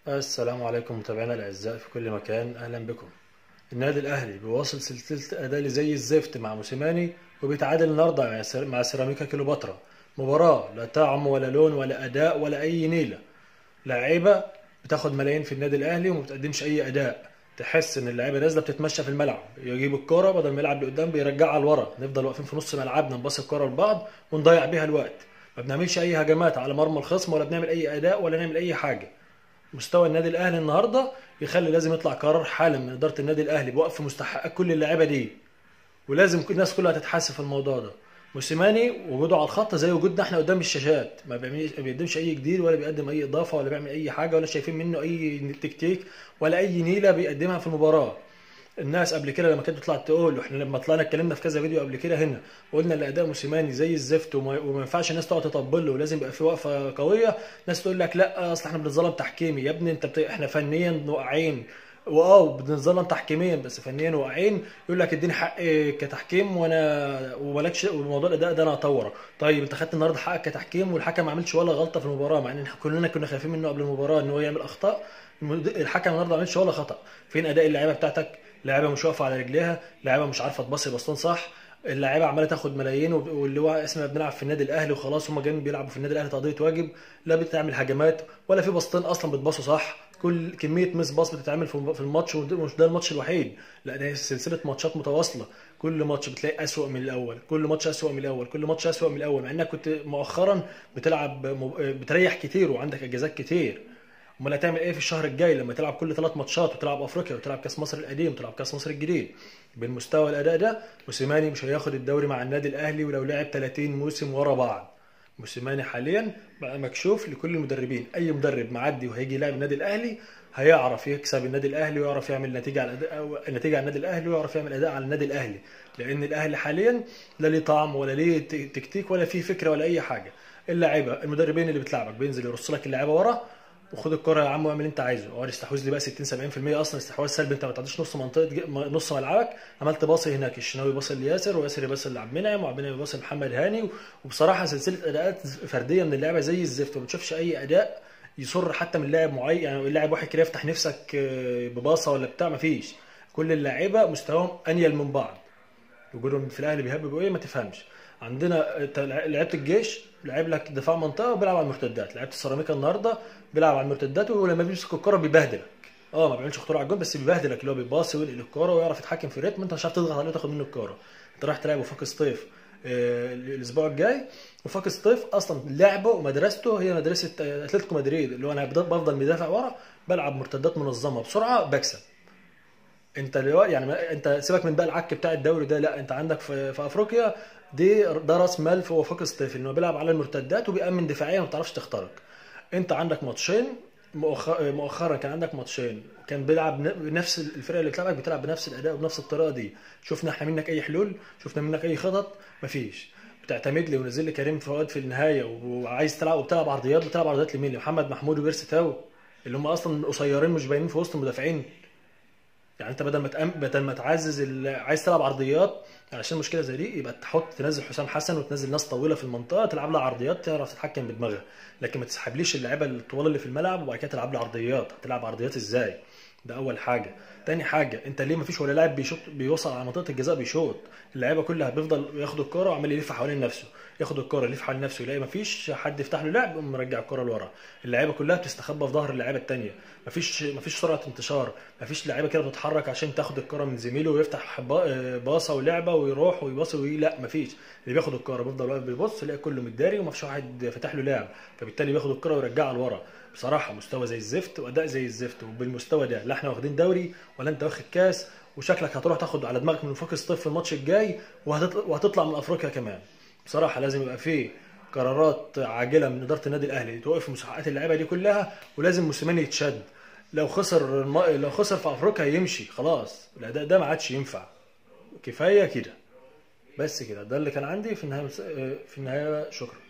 السلام عليكم متابعينا الاعزاء في كل مكان، اهلا بكم. النادي الاهلي بيواصل سلسله اداء زي الزفت مع موسيماني، وبيتعادل النهارده مع سيراميكا كليوباترا. مباراه لا طعم ولا لون ولا اداء ولا اي نيله. لعيبه بتاخد ملايين في النادي الاهلي وما بتقدمش اي اداء. تحس ان اللعيبه نازله بتتمشى في الملعب، يجيب الكوره بدل ما يلعب لقدام بيرجعها لورا، نفضل واقفين في نص ملعبنا نباصي الكوره لبعض ونضيع بيها الوقت. ما بنعملش اي هجمات على مرمى الخصم، ولا بنعمل اي اداء، ولا نعمل اي حاجه. مستوى النادي الاهلي النهارده يخلي لازم يطلع قرار حالا من اداره النادي الاهلي بوقف مستحقات كل اللاعيبه دي، ولازم كل الناس كلها تتحاسب في الموضوع ده. موسيماني وجوده على الخط زي وجودنا احنا قدام الشاشات، ما بيقدمش اي جديد، ولا بيقدم اي اضافه، ولا بيعمل اي حاجه، ولا شايفين منه اي تكتيك ولا اي نيله بيقدمها في المباراه. الناس قبل كده لما كانت بتطلع تقول، واحنا لما طلعنا اتكلمنا في كذا فيديو قبل كده هنا، وقلنا ان اداء موسيماني زي الزفت وما ينفعش الناس تقعد تطبل له ولازم يبقى في وقفه قويه. ناس تقول لك لا اصل احنا بنتظلم تحكيمي. يا ابني انت احنا فنيا واقعين، بنتظلم تحكيميا بس فنيا واقعين. يقول لك اديني حق كتحكيم وانا ومالكش، وموضوع الاداء ده انا هطوره. طيب انت خدت النهارده حقك كتحكيم والحكم ما عملش ولا غلطه في المباراه، مع ان احنا كلنا كنا خايفين منه قبل المباراه ان هو يعمل اخطاء. الحكم النهارده ما عملش ولا خطا. فين اداء اللعيبه بتاعتك؟ لعيبه مش واقفه على رجليها، لعيبه مش عارفه تباصي بسطون صح. اللعيبه عماله تاخد ملايين، واللي هو اسمنا بنلعب في النادي الاهلي وخلاص، هم جايين بيلعبوا في النادي الاهلي تقضيه واجب. لا بتعمل هجمات ولا في بسطين اصلا بتباصوا صح. كل كميه مس باص بتتعمل في الماتش، ومش ده الماتش الوحيد، لا ده سلسله ماتشات متواصله. كل ماتش بتلاقي اسوأ من الاول، كل ماتش اسوأ من الاول، كل ماتش اسوأ من الاول، مع انك كنت مؤخرا بتلعب بتريح كتير وعندك اجازات كتير. امال هتعمل ايه في الشهر الجاي لما تلعب كل 3 ماتشات، وتلعب افريقيا، وتلعب كاس مصر القديم، وتلعب كاس مصر الجديد؟ بالمستوى الاداء ده موسيماني مش هياخد الدوري مع النادي الاهلي ولو لعب 30 موسم ورا بعض. موسيماني حاليا بقى مكشوف لكل المدربين. اي مدرب معدي وهيجي يلعب النادي الاهلي هيعرف يكسب النادي الاهلي، ويعرف يعمل نتيجه على نتيجه على النادي الاهلي، ويعرف يعمل اداء على النادي الاهلي. لان الاهلي حاليا لا ليه طعم ولا ليه تكتيك ولا فيه فكره ولا اي حاجه. اللعيبه المدربين اللي بتلعبك بينزل يرص لك اللعيبه ورا، وخد الكرة يا عم واعمل اللي انت عايزه. اقعد استحوذ لي بقى 60 70%، اصلا استحواذ سلبي. انت ما تعديش نص منطقه نص ملعبك. عملت باصي هناك، الشناوي باصي لياسر، وياسر يباصي لعبد المنعم، وعبد المنعم يباصي لمحمد هاني. وبصراحه سلسله اداءات فرديه من اللعبه زي الزفت، وما بتشوفش اي اداء يصر حتى من لاعب معين. يعني لاعب واحد كده يفتح نفسك بباصه ولا بتاع، ما فيش. كل اللعيبه مستواهم انيل من بعض. وجودهم في الاهلي بيهببوا ايه ما تفهمش. عندنا لعيبه الجيش لعب لك دفاع منطقه وبيلعب على المرتدات. لعيبه السيراميكا النهارده بيلعب على المرتدات، ولما بيمسك الكره بيبهدلك. ما بيعملش خطوره على الجون بس بيبهدلك، اللي هو بيباصي وينقل الكوره ويعرف يتحكم في الريتم. انت مش عارف تضغط عليه وتاخد منه الكوره. انت رايح تلعب وفاق سطيف الاسبوع الجاي. وفاق سطيف اصلا لعبه ومدرسته هي مدرسه اتلتيكو مدريد، اللي هو انا بفضل مدافع ورا، بلعب مرتدات منظمه بسرعه بكسب. انت يعني انت سيبك من بقى العك بتاع الدوري ده. لا انت عندك في افريقيا ده راس مال في وفاق سطيف، انه بيلعب على المرتدات وبيأمن دفاعيا وما بتعرفش تخترق. انت عندك ماتشين مؤخرا كان عندك ماتشين كان بيلعب بنفس الفرقه اللي بتلعبك بتلعب بنفس الاداء وبنفس الطريقه دي. شفنا احنا منك اي حلول؟ شفنا منك اي خطط؟ مفيش. بتعتمد لي ونزل لي كريم فؤاد في النهايه، وعايز تلعب وبتلعب عرضيات. بتلعب عرضيات لمين؟ لمحمد محمود وبيرسي تاو، اللي هم اصلا قصيرين مش باينين في وسط المدافعين. يعني انت بدل ما تعزز عايز تلعب عرضيات علشان مشكله زي دي، يبقى تنزل حسام حسن وتنزل ناس طويله في المنطقه تلعب لها عرضيات تعرف تتحكم بدماغها. لكن ما تسحبليش اللعيبه الطوال اللي في الملعب وبعد كده تلعب لي عرضيات. هتلعب عرضيات ازاي؟ ده اول حاجه. تاني حاجه، انت ليه ما فيش ولا لاعب بيشوط بيوصل على منطقه الجزاء بيشوط؟ اللعيبه كلها بيفضل ياخد الكره وعمال يلف حوالين نفسه، ياخد الكره يلف حوالين نفسه، يلاقي ما فيش حد يفتح له لعب يقوم مرجع الكره لورا. اللعيبه كلها بتستخبى في ظهر اللعيبه التانيه. ما فيش سرعه انتشار. ما فيش لعيبه كده بتتحرك عشان تاخد الكره من زميله ويفتح باصه ولعبه ويروح ويباصي لا ما فيش. اللي بياخد الكره بيفضل واقف بيبص يلاقي كله متداري وما فيش واحد فتح له لعب، فبالتالي بياخد الكره ويرجعها لورا. بصراحه مستوى زي الزفت واداء زي الزفت. وبالمستوى ده لا احنا واخدين دوري ولا انت واخد كاس، وشكلك هتروح تاخد على دماغك من وفاق سطيف في الماتش الجاي، وهتطلع من افريقيا كمان. بصراحه لازم يبقى فيه قرارات عاجله من اداره النادي الاهلي توقف مستحقات اللعيبه دي كلها، ولازم موسيماني يتشد. لو خسر في افريقيا يمشي خلاص. الاداء ده ما عادش ينفع. كفايه كده. بس كده، ده اللي كان عندي في النهايه. شكرا.